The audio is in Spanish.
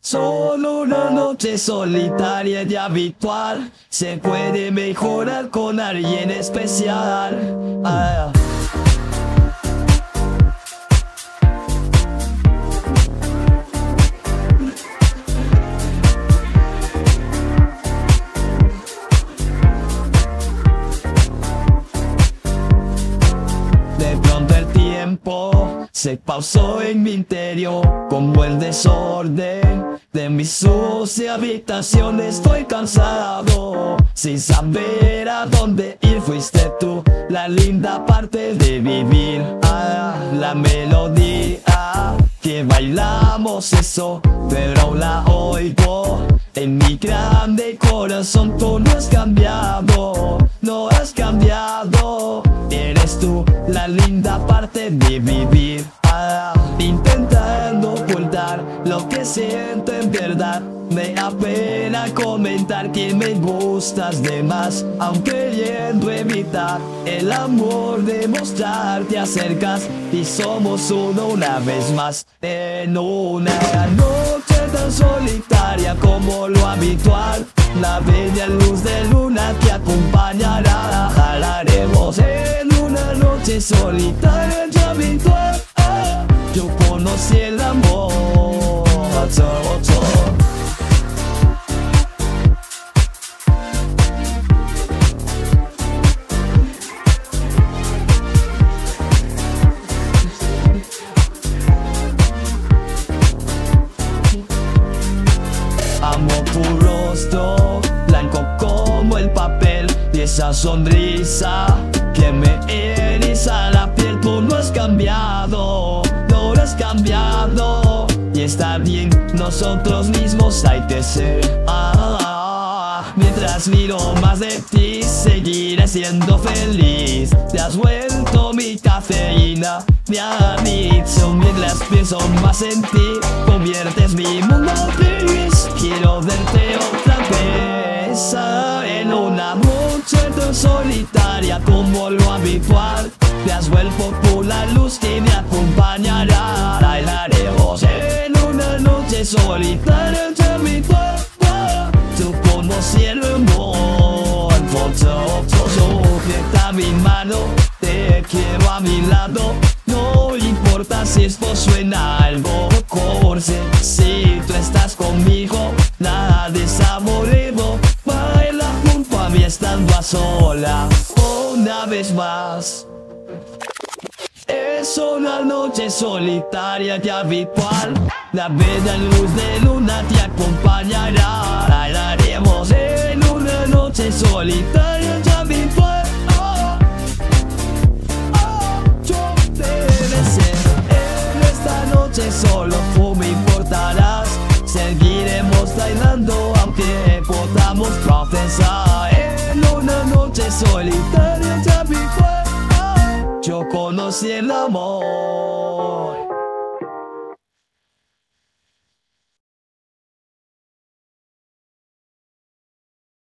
Solo una noche solitaria y habitual se puede mejorar con alguien especial. De pronto el tiempo se pausó en mi interior, como el desorden de mi sucia habitación. Estoy cansado, sin saber a dónde ir. Fuiste tú, la linda parte de vivir. La melodía que bailamos eso, pero la oigo en mi grande corazón. Tú no has cambiado, no has cambiado. Eres tú, la linda parte de vivir. Intentando ocultar lo que siento en verdad. Me da pena comentar que me gustas de más, aunque queriendo evitar el amor de mostrar. Te acercas y somos uno una vez más. En una noche tan solitaria como lo habitual, la bella luz de luna te acompañará. Jalaremos en una noche solitaria y habitual. Yo conocí el amor. Amo tu rostro, blanco como el papel, y esa sonrisa que me eriza la piel. Tú no has cambiado, no has cambiado, y está bien, nosotros mismos hay que ser. Mientras miro más de ti, seguiré siendo feliz. Te has vuelto mi cafeína, mi adicción. Mientras pienso más en ti, conviertes mi mundo gris. Quiero verte otra vez en una noche tan solitaria como lo habitual. Te has vuelto por la luz que me acompañará. Bailaremos en una noche solitaria y habitual. Tú conocí el amor. Sujeta mi mano, te quiero a mi lado. No importa si esto suena algo corse. Si tú estás conmigo, nada de desamorebo. Baila junto a mí estando a sola una vez más. Es una noche solitaria y habitual. La bella luz de luna te acompañará. Bailaremos en una noche solitaria y habitual. Yo debe ser. En esta noche solo tú me importarás. Seguiremos bailando aunque podamos profesar. En una noche solitaria y habitual. Yo conocí el amor.